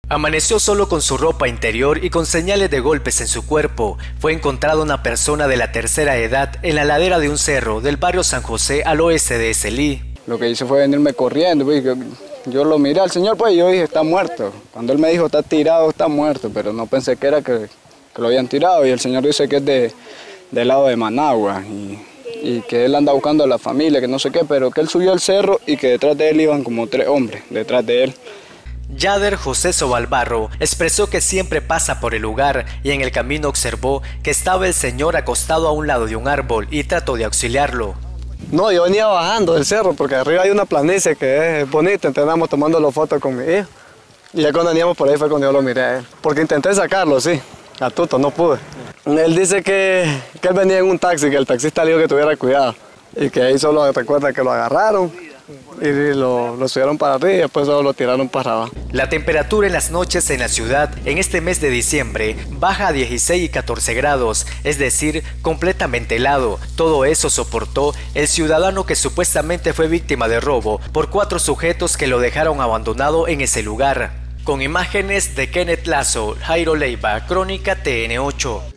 Amaneció solo con su ropa interior y con señales de golpes en su cuerpo. Fue encontrada una persona de la tercera edad en la ladera de un cerro del barrio San José al oeste de Estelí. Lo que hice fue venirme corriendo, pues, yo lo miré al señor, pues, y yo dije, está muerto. Cuando él me dijo, está tirado, está muerto, pero no pensé que era que lo habían tirado. Y el señor dice que es del lado de Managua y que él anda buscando a la familia, que no sé qué, pero que él subió al cerro y que detrás de él iban como 3 hombres, detrás de él. Yader José Sobalbarro expresó que siempre pasa por el lugar y en el camino observó que estaba el señor acostado a un lado de un árbol y trató de auxiliarlo. No, yo venía bajando del cerro porque arriba hay una planicie que es bonita, entonces andamos tomando las fotos con mi hijo. Y ya cuando veníamos por ahí fue cuando yo lo miré a él. Porque intenté sacarlo, sí, a tuto, no pude. Él dice que él venía en un taxi, que el taxista le dijo que tuviera cuidado. Y que ahí solo recuerda que lo agarraron y lo subieron para arriba y después solo lo tiraron para abajo. La temperatura en las noches en la ciudad en este mes de diciembre baja a 16 y 14 grados, es decir, completamente helado. Todo eso soportó el ciudadano que supuestamente fue víctima de robo por 4 sujetos que lo dejaron abandonado en ese lugar. Con imágenes de Kenneth Lazo, Jairo Leiva, Crónica TN8.